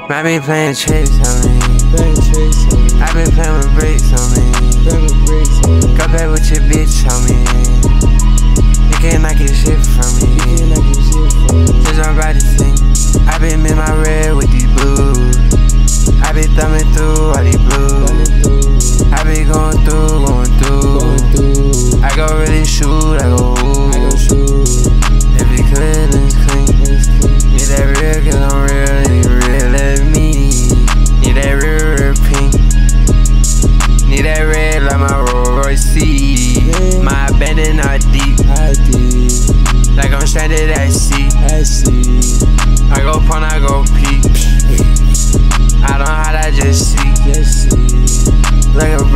I been playing tricks on me. I been playing with bricks on me. Go back with your bitch on me. You can't not get shit from me. Just I'm about to sing. I been in my red with these blues. I been thumbing through all these blues. I been going through. I go really shoot, I go ooh. If it clean, then it's clean. Need that real, cause I'm real, need real at me. Need that real pink. Need that red like my Rolls Royce C. My abandon are deep. Like I'm stranded at sea. I go pawn, I go peep. I don't hide, I just see. Like a